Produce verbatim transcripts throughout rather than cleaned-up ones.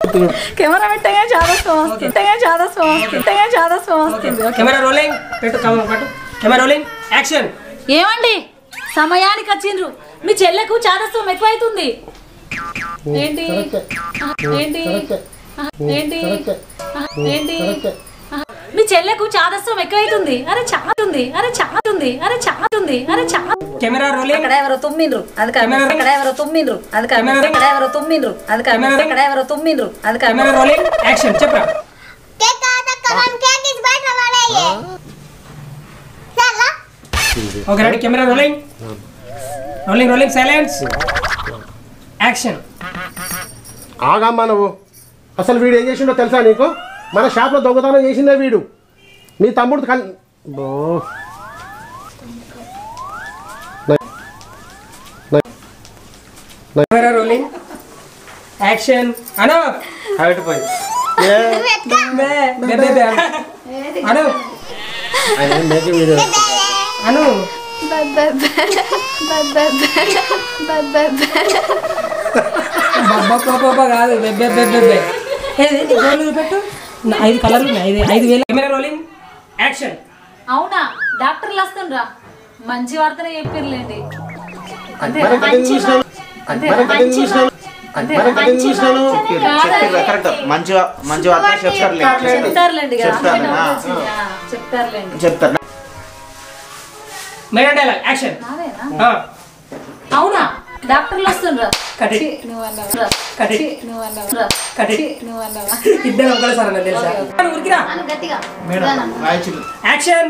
Camera పెట్టగా చాలా slow వస్తుంది చాలా స్లో వస్తుంది చాలా స్లో వస్తుంది కెమెరా రోలింగ్ పెట్టు పట్టు కెమెరా రోలింగ్ యాక్షన్. ఏమండి సమయానికి వచ్చిండ్రు మీ చెల్లెకు చాదస్వం ఎక్కువైతుంది. ఏంటి ఏంటి ఏంటి ఏంటి మీ చెల్లెకు చాదస్వం ఎక్కువైతుంది. అరే చాతుంది అరే చాతుంది అరే చాతుంది అరే చా కెమెరా రోలింగ్. అక్కడ ఎవరో తుమ్మిండ్రు అది అక్కడ ఎవరో తుమ్మిండ్రు అది అక్కడ ఎవరో తుమ్మిండ్రు అది అక్కడ ఎవరో తుమ్మిండ్రు అది కెమెరా రోలింగ్ యాక్షన్. చెప్పరా okay ready camera rolling rolling rolling silence action. ఆగమ్మా నువ్వు. అసలు వీడు ఏం చేసిండో తెలుసా నీకు? మన షాప్లో దొంగతనం చేసిందే వీడు. నీ తమ్ముడు కల్ కెమెరా రోలింగ్ యాక్షన్. అను అవిటిపోయి అను అను కాదు పెట్టు. ఐదు కలర్లు ఉన్నాయి. ఐదు వేలు. Camera rolling action. అవునా డాక్టర్లు వస్తుండ్రా మంచి వార్తనే చెప్పిర్లేండి. అవునా డాక్టర్లు వస్తుండ్రా ఇద్దరు ఒకసారి తెలుసా యాక్షన్.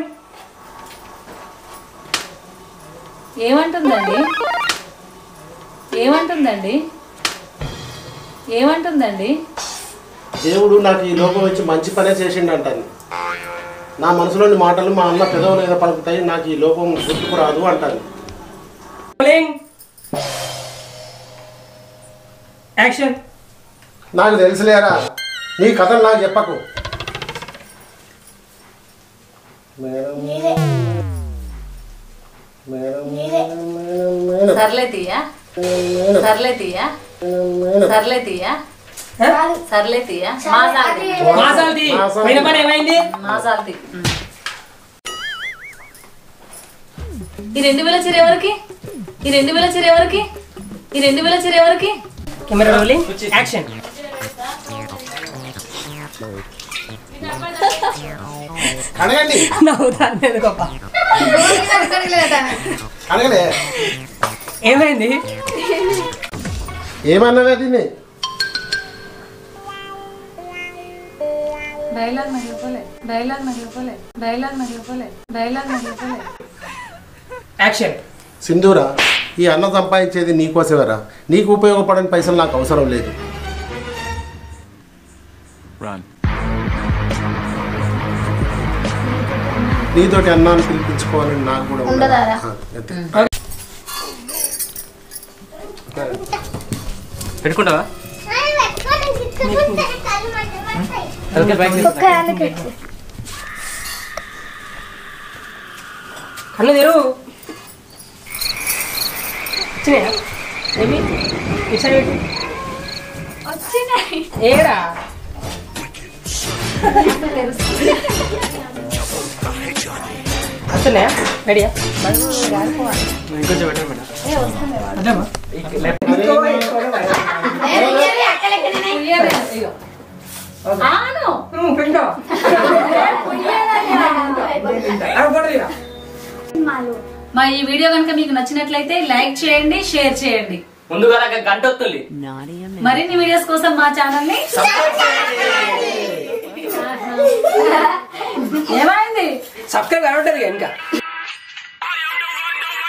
ఏమంటుందండి ఏమంటుందండి ఏమంటుందండి దేవుడు నాకు ఈ లోపం వచ్చి మంచి పనే చేసిండు అంటాను. నా మనసులోని మాటలు మా అన్న పెదవులు ఏదో పలుకుతాయి. నాకు ఈ లోపం గుర్తుకు రాదు అంటాను. యాక్షన్. నాకు తెలుసులేరా నీ కథలు నాకు చెప్పకు. సర్లే తీయా సర్లే తీయా సర్లే తీయా సర్లే తీయా మాసాల్ది పని ఏమైంది? మాసాల్ది. ఈ రెండు వేల చీర ఎవరికి ఈ రెండు వేల చీర ఎవరికి ఈ రెండు వేల చీర ఎవరికి కెమెరా రోలింగ్ యాక్షన్. అడగండి అడగలే ఏమైంది? ఏమన్నవే దీన్ని? డైలాగ్ నాకు చెప్పలే డైలాగ్ నాకు చెప్పలే డైలాగ్ నాకు చెప్పలే డైలాగ్ నాకు చెప్పలే యాక్షన్. సింధూరా ఈ అన్న సంపాదించేది నీకోసమేరా. నీకు ఉపయోగపడని పైసలు నాకు అవసరం లేదు. నీతోటి అన్నాన్ని పిలిపించుకోవాలని నాకు కూడా ఉండదా? పెట్టుకుంటావా? కన్ను తెరు. ఏరా వస్తున్నాయా? రెడీయా? ఇంకొంచెం అదేమా మా ఈ వీడియో కనుక మీకు నచ్చినట్లయితే లైక్ చేయండి, షేర్ చేయండి. ముందుగా గంట వస్తుంది. మరిన్ని వీడియోస్ కోసం మా ఛానల్ ని ఏమైంది సబ్స్క్రైబ్ అవ్వట్లేదు ఇంకా.